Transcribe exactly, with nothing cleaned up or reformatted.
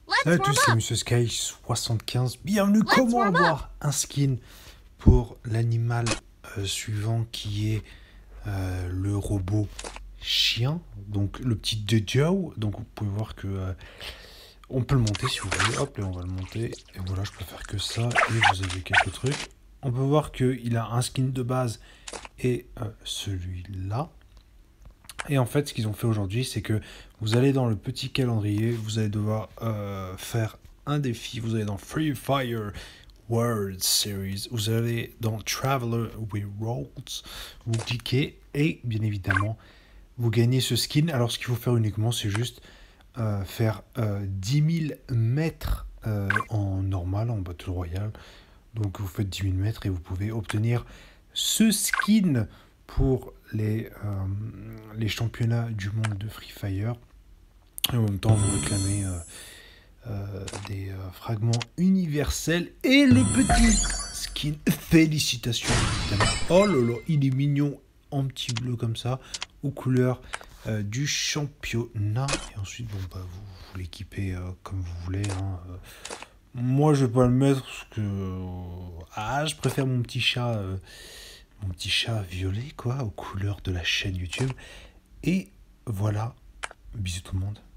Salut à tous, c'est Monsieur Sky soixante-quinze. Bienvenue. Comment avoir un skin pour l'animal euh, suivant qui est euh, le robot chien, donc le petit Joe. Donc vous pouvez voir que euh, on peut le monter si vous voulez. Hop, là on va le monter. Et voilà, je peux faire que ça. Et vous avez quelques trucs. On peut voir qu'il a un skin de base et euh, celui-là. Et en fait, ce qu'ils ont fait aujourd'hui, c'est que vous allez dans le petit calendrier, vous allez devoir euh, faire un défi. Vous allez dans Free Fire World Series, vous allez dans Traveler with Rolls, vous cliquez et bien évidemment, vous gagnez ce skin. Alors, ce qu'il faut faire uniquement, c'est juste euh, faire euh, dix mille mètres euh, en normal, en Battle Royale. Donc, vous faites dix mille mètres et vous pouvez obtenir ce skin pour les, euh, les championnats du monde de Free Fire. Et en même temps, vous réclamez euh, euh, des euh, fragments universels et le petit skin. Félicitations, évidemment. Oh là là, il est mignon en petit bleu comme ça, aux couleurs euh, du championnat. Et ensuite, bon, bah, vous, vous l'équipez euh, comme vous voulez. Hein. Moi, je vais pas le mettre parce que ah, je préfère mon petit chat. Euh, Mon petit chat violet, quoi, aux couleurs de la chaîne YouTube. Et voilà. Bisous tout le monde.